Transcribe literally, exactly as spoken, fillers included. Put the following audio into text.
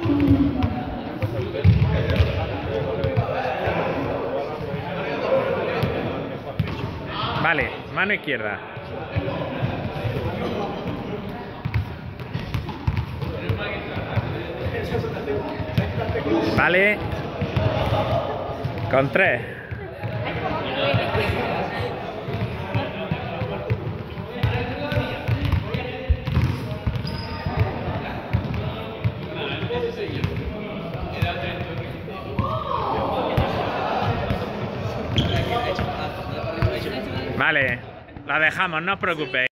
Vale, mano izquierda. Vale. Con tres. Vale, la dejamos, no os preocupéis.